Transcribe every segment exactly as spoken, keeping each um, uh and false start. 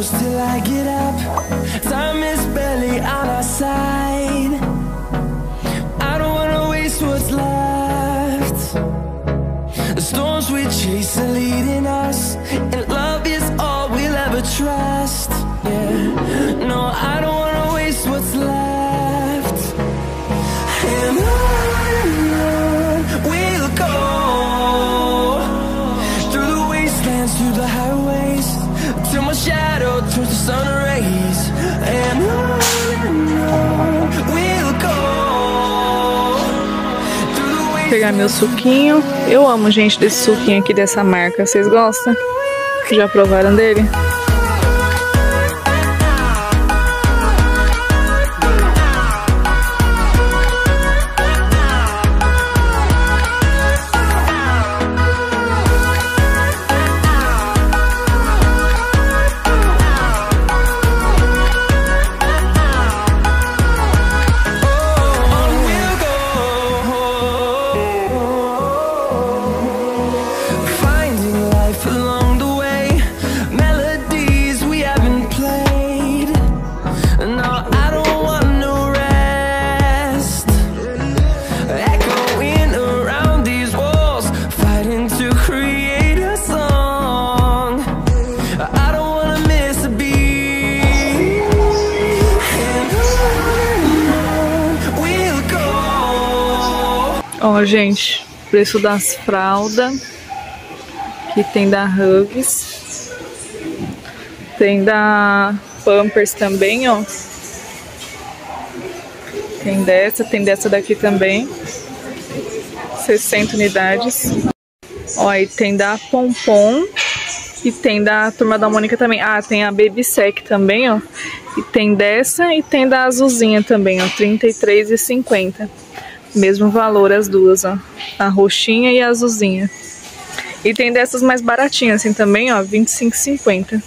close till I get up. Time is barely on our side. I don't wanna waste what's left. The storms we chase are leading us, and love is all we'll ever trust. Yeah, no, I don't wanna waste what's left. And on we'll go, through the wastelands, through the highways, till my shadow turns to sun rays. And on we'll go. Pegar meu suquinho. Eu amo, gente, desse suquinho aqui dessa marca. Vocês gostam? Já provaram dele? Ó, gente, preço das fraldas, que tem da Huggies, tem da Pampers também, ó. Tem dessa, tem dessa daqui também, sessenta unidades. Ó, e tem da Pompom e tem da Turma da Mônica também. Ah, tem a Baby Sec também, ó. E tem dessa e tem da Azulzinha também, ó, trinta e três reais e cinquenta centavos. Mesmo valor as duas, ó. A roxinha e a azulzinha. E tem dessas mais baratinhas assim também, ó, vinte e cinco reais e cinquenta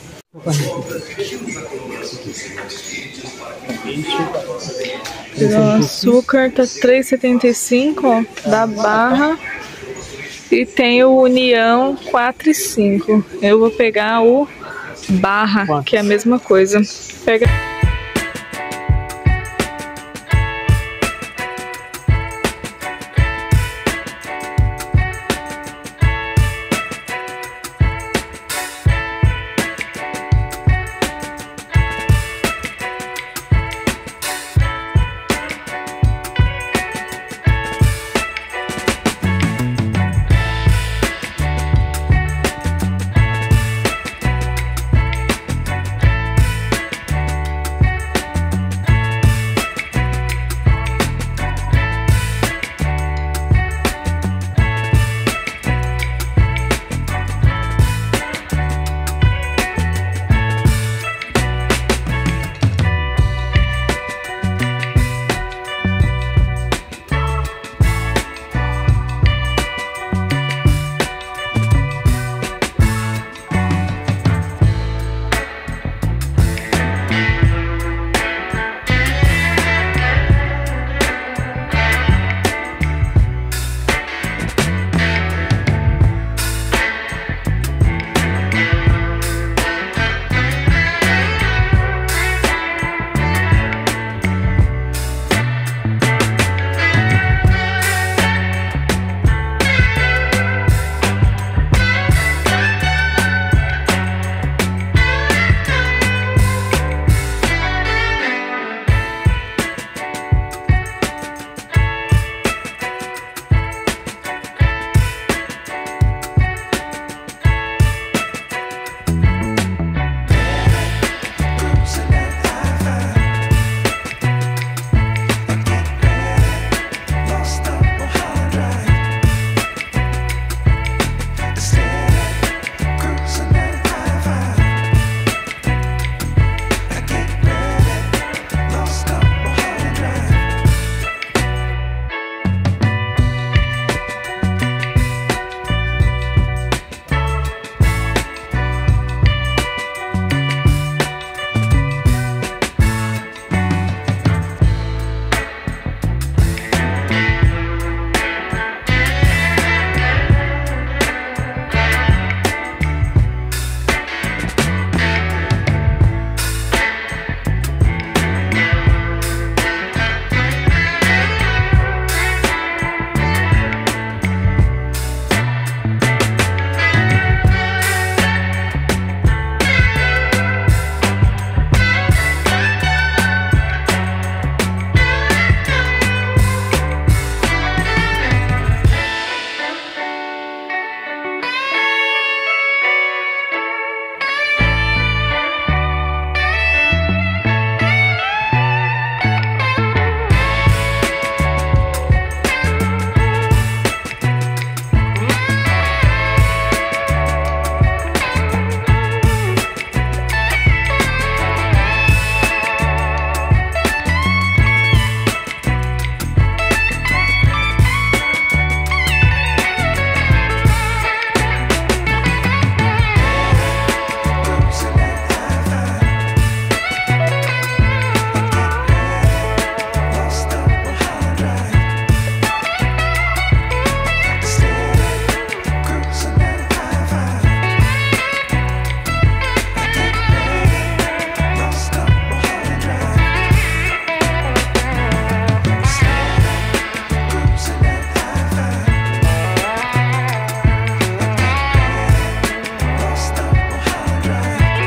centavos. O açúcar tá três reais e setenta e cinco centavos, ó, da Barra. E tem o União quatro reais e cinco centavos. Eu vou pegar o Barra, que é a mesma coisa. Pega.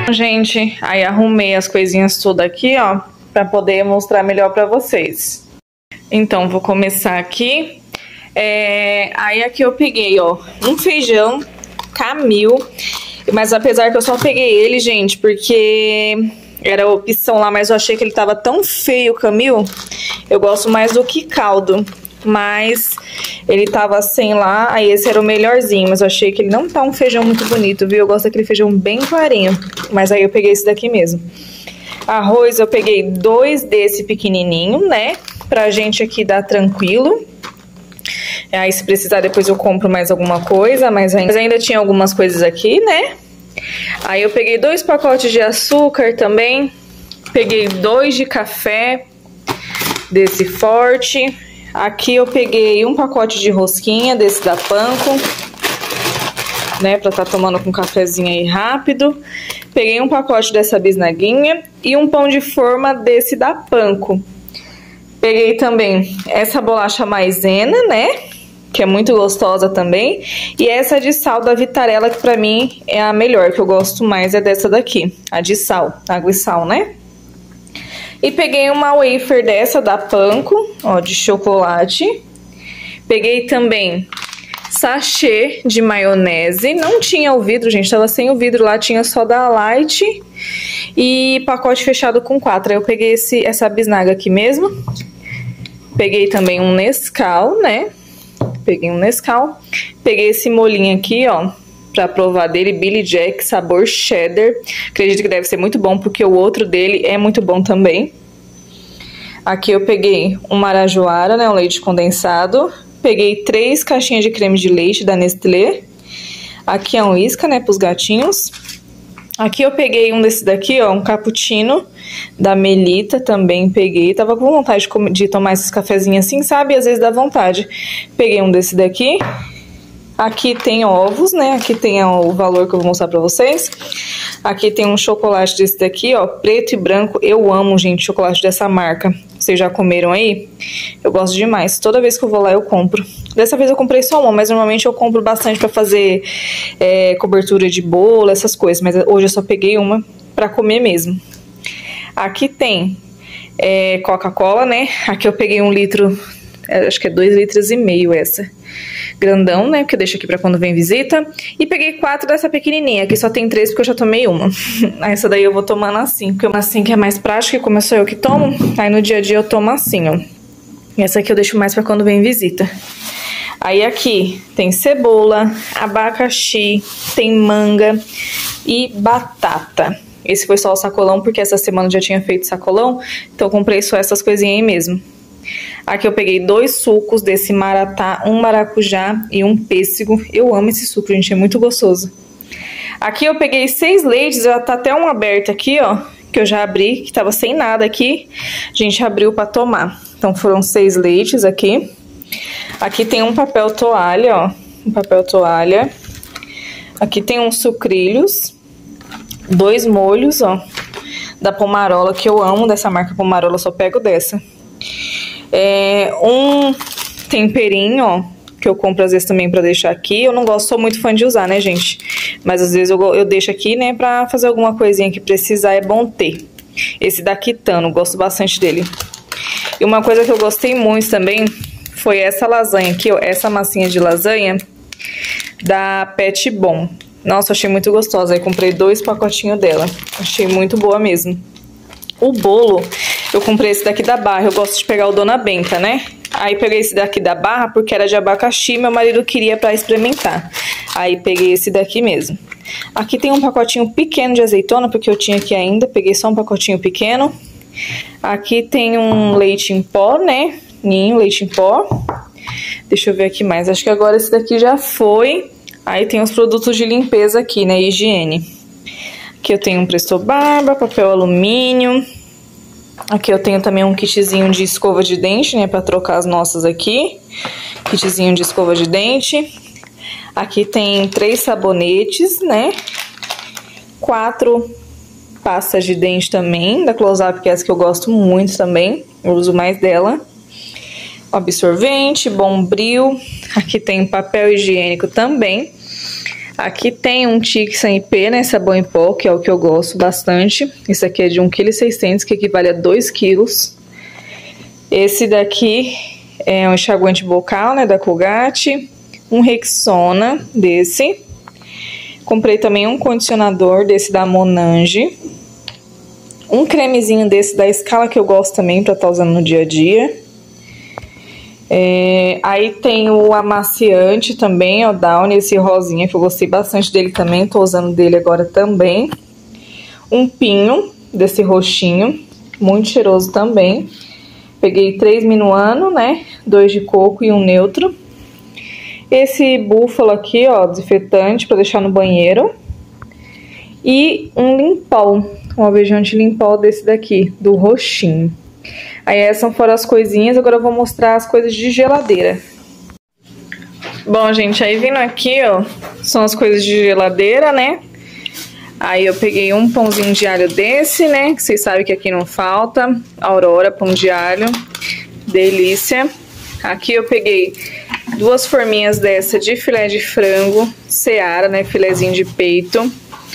Gente, aí arrumei as coisinhas todas aqui, ó, pra poder mostrar melhor pra vocês. Então, vou começar aqui. É, aí aqui eu peguei, ó, um feijão Camil. Mas apesar que eu só peguei ele, gente, porque era a opção lá, mas eu achei que ele tava tão feio o Camil. Eu gosto mais do que caldo. Mas ele tava sem lá, aí esse era o melhorzinho. Mas eu achei que ele não tá um feijão muito bonito, viu? Eu gosto daquele feijão bem clarinho. Mas aí eu peguei esse daqui mesmo. Arroz eu peguei dois desse pequenininho, né? Pra gente aqui dar tranquilo. Aí se precisar depois eu compro mais alguma coisa. Mas ainda, mas ainda tinha algumas coisas aqui, né? Aí eu peguei dois pacotes de açúcar também. Peguei dois de café desse forte. Aqui eu peguei um pacote de rosquinha desse da Panko, né, pra tá tomando com um cafezinho aí rápido. Peguei um pacote dessa bisnaguinha e um pão de forma desse da Panko. Peguei também essa bolacha maisena, né, que é muito gostosa também. E essa de sal da Vitarella, que pra mim é a melhor, que eu gosto mais é dessa daqui, a de sal, água e sal, né. E peguei uma wafer dessa da Panko, ó, de chocolate. Peguei também sachê de maionese. Não tinha o vidro, gente, tava sem o vidro lá, tinha só da Light. E pacote fechado com quatro. Aí eu peguei esse, essa bisnaga aqui mesmo. Peguei também um Nescau, né? Peguei um Nescau. Peguei esse molinho aqui, ó, pra provar dele, Billy Jack, sabor cheddar. Acredito que deve ser muito bom, porque o outro dele é muito bom também. Aqui eu peguei um marajoara, né, um leite condensado. Peguei três caixinhas de creme de leite da Nestlé. Aqui é um Whisca, né, pros gatinhos. Aqui eu peguei um desse daqui, ó, um cappuccino da Melita, também peguei. Tava com vontade de, comer, de tomar esses cafezinhos assim, sabe? Às vezes dá vontade. Peguei um desse daqui. Aqui tem ovos, né? Aqui tem o valor que eu vou mostrar pra vocês. Aqui tem um chocolate desse daqui, ó, preto e branco. Eu amo, gente, chocolate dessa marca. Vocês já comeram aí? Eu gosto demais. Toda vez que eu vou lá eu compro. Dessa vez eu comprei só uma, mas normalmente eu compro bastante pra fazer é, cobertura de bolo, essas coisas. Mas hoje eu só peguei uma pra comer mesmo. Aqui tem é, Coca-Cola, né? Aqui eu peguei um litro, acho que é dois litros e meio essa. Grandão, né? Porque eu deixo aqui pra quando vem visita. E peguei quatro dessa pequenininha. Aqui só tem três porque eu já tomei uma. Essa daí eu vou tomando assim, porque uma assim que é mais prática, e como sou eu que tomo, aí no dia a dia eu tomo assim, ó. E essa aqui eu deixo mais pra quando vem visita. Aí aqui tem cebola, abacaxi, tem manga e batata. Esse foi só o sacolão, porque essa semana eu já tinha feito sacolão, então eu comprei só essas coisinhas aí mesmo. Aqui eu peguei dois sucos desse maratá, um maracujá e um pêssego. Eu amo esse suco, gente, é muito gostoso. Aqui eu peguei seis leites, já tá até um aberto aqui, ó, que eu já abri, que tava sem nada aqui. A gente abriu pra tomar. Então foram seis leites aqui. Aqui tem um papel toalha, ó, um papel toalha. Aqui tem uns sucrilhos, dois molhos, ó, da Pomarola, que eu amo, dessa marca Pomarola, eu só pego dessa. É, um temperinho, ó, que eu compro às vezes também pra deixar aqui. Eu não gosto, sou muito fã de usar, né, gente? Mas às vezes eu, eu deixo aqui, né, pra fazer alguma coisinha que precisar, é bom ter. Esse da Kitano, gosto bastante dele. E uma coisa que eu gostei muito também foi essa lasanha aqui, ó, essa massinha de lasanha da Pet Bom. Nossa, achei muito gostosa. Aí comprei dois pacotinhos dela. Achei muito boa mesmo. O bolo, eu comprei esse daqui da Barra. Eu gosto de pegar o Dona Benta, né? Aí peguei esse daqui da Barra porque era de abacaxi. Meu marido queria pra experimentar. Aí peguei esse daqui mesmo. Aqui tem um pacotinho pequeno de azeitona, porque eu tinha aqui ainda. Peguei só um pacotinho pequeno. Aqui tem um leite em pó, né? Ninho, leite em pó. Deixa eu ver aqui mais. Acho que agora esse daqui já foi. Aí tem os produtos de limpeza aqui, né? Higiene. Aqui eu tenho um Presto Barba, papel alumínio. Aqui eu tenho também um kitzinho de escova de dente, né? Pra trocar as nossas aqui. Kitzinho de escova de dente. Aqui tem três sabonetes, né? Quatro pastas de dente também, da Close Up, que é essa que eu gosto muito também. Eu uso mais dela. Absorvente, Bombril. Aqui tem papel higiênico também. Aqui tem um Tixan I P, né, sabão em pó, que é o que eu gosto bastante. Esse aqui é de um vírgula seis quilos, que equivale a dois quilos. Esse daqui é um enxaguante bucal, né, da Colgate. Um Rexona desse. Comprei também um condicionador desse da Monange. Um cremezinho desse da Scala, que eu gosto também pra estar usando no dia a dia. É, aí tem o amaciante também, o Downy, esse rosinha, que eu gostei bastante dele também, tô usando dele agora também. Um pinho desse roxinho, muito cheiroso também. Peguei três minuano, né, dois de coco e um neutro. Esse búfalo aqui, ó, desinfetante pra deixar no banheiro. E um limpol, um alvejante limpol desse daqui, do roxinho. Aí essas foram as coisinhas, agora eu vou mostrar as coisas de geladeira. Bom, gente, aí vindo aqui, ó, são as coisas de geladeira, né? Aí eu peguei um pãozinho de alho desse, né? Que vocês sabem que aqui não falta. Aurora, pão de alho. Delícia. Aqui eu peguei duas forminhas dessa de filé de frango. Seara, né? Filézinho de peito.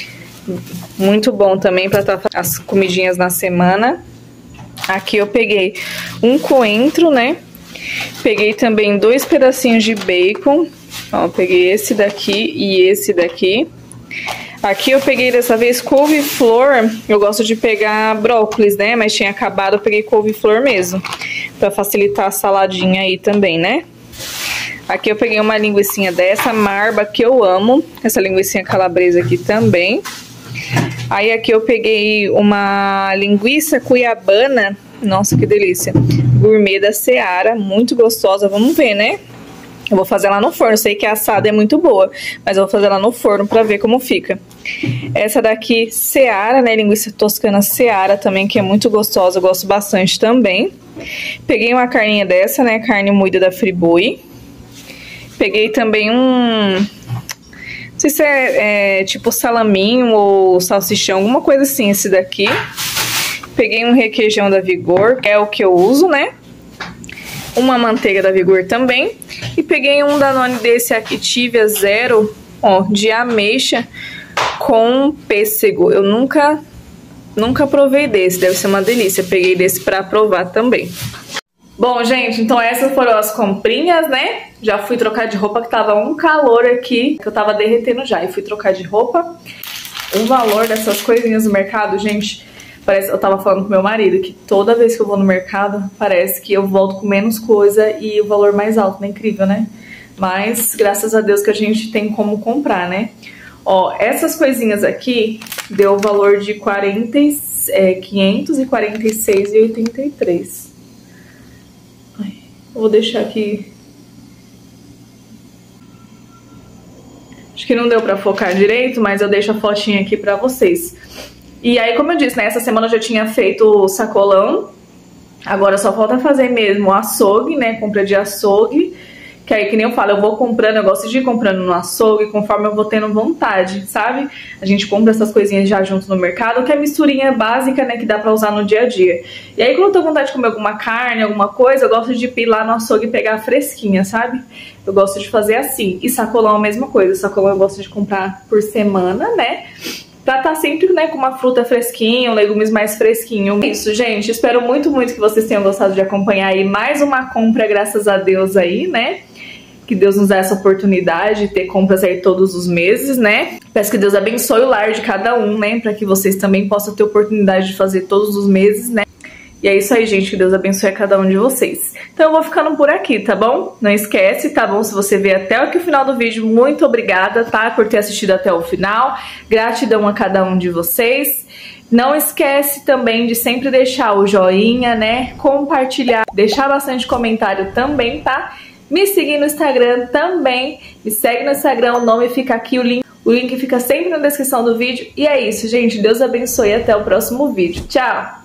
Muito bom também para estar as comidinhas na semana. Aqui eu peguei um coentro, né? Peguei também dois pedacinhos de bacon. Ó, peguei esse daqui e esse daqui. Aqui eu peguei dessa vez couve-flor. Eu gosto de pegar brócolis, né? Mas tinha acabado, eu peguei couve-flor mesmo. Pra facilitar a saladinha aí também, né? Aqui eu peguei uma linguicinha dessa, marba, que eu amo. Essa linguicinha calabresa aqui também. Aí aqui eu peguei uma linguiça cuiabana, nossa, que delícia, gourmet da Seara, muito gostosa, vamos ver, né? Eu vou fazer ela no forno, sei que a assada é muito boa, mas eu vou fazer ela no forno pra ver como fica. Essa daqui, Seara, né, linguiça toscana Seara também, que é muito gostosa, eu gosto bastante também. Peguei uma carninha dessa, né, carne moída da Friboi. Peguei também um... Não sei se é, é tipo salaminho ou salsichão, alguma coisa assim, esse daqui. Peguei um requeijão da Vigor, que é o que eu uso, né? Uma manteiga da Vigor também. E peguei um Danone desse Activia Zero, ó, de ameixa com pêssego. Eu nunca, nunca provei desse, deve ser uma delícia. Peguei desse pra provar também. Bom, gente, então essas foram as comprinhas, né? Já fui trocar de roupa, que tava um calor aqui, que eu tava derretendo já. E fui trocar de roupa. O valor dessas coisinhas no mercado, gente, parece... Eu tava falando com meu marido que toda vez que eu vou no mercado, parece que eu volto com menos coisa e o valor mais alto, né? Incrível, né? Mas, graças a Deus que a gente tem como comprar, né? Ó, essas coisinhas aqui deu o valor de quarenta, é, quinhentos e quarenta e seis reais e oitenta e três centavos. Vou deixar aqui. Acho que não deu pra focar direito, mas eu deixo a fotinha aqui pra vocês. E aí, como eu disse, né, essa semana eu já tinha feito o sacolão. Agora só falta fazer mesmo o açougue, né, compra de açougue. Que aí, que nem eu falo, eu vou comprando, eu gosto de ir comprando no açougue conforme eu vou tendo vontade, sabe? A gente compra essas coisinhas já junto no mercado, que é misturinha básica, né, que dá pra usar no dia a dia. E aí, quando eu tô com vontade de comer alguma carne, alguma coisa, eu gosto de ir lá no açougue e pegar fresquinha, sabe? Eu gosto de fazer assim. E sacolão é a mesma coisa, sacolão eu gosto de comprar por semana, né? Pra estar sempre, né, com uma fruta fresquinha, legumes mais fresquinhos. É isso, gente. Espero muito, muito que vocês tenham gostado de acompanhar aí mais uma compra, graças a Deus aí, né? Que Deus nos dá essa oportunidade de ter compras aí todos os meses, né? Peço que Deus abençoe o lar de cada um, né? Pra que vocês também possam ter oportunidade de fazer todos os meses, né? E é isso aí, gente. Que Deus abençoe a cada um de vocês. Então eu vou ficando por aqui, tá bom? Não esquece, tá bom? Se você ver até aqui o final do vídeo, muito obrigada, tá? Por ter assistido até o final. Gratidão a cada um de vocês. Não esquece também de sempre deixar o joinha, né? Compartilhar, deixar bastante comentário também, tá? Me seguir no Instagram também. Me segue no Instagram, o nome fica aqui, o link, o link fica sempre na descrição do vídeo. E é isso, gente. Deus abençoe e até o próximo vídeo. Tchau!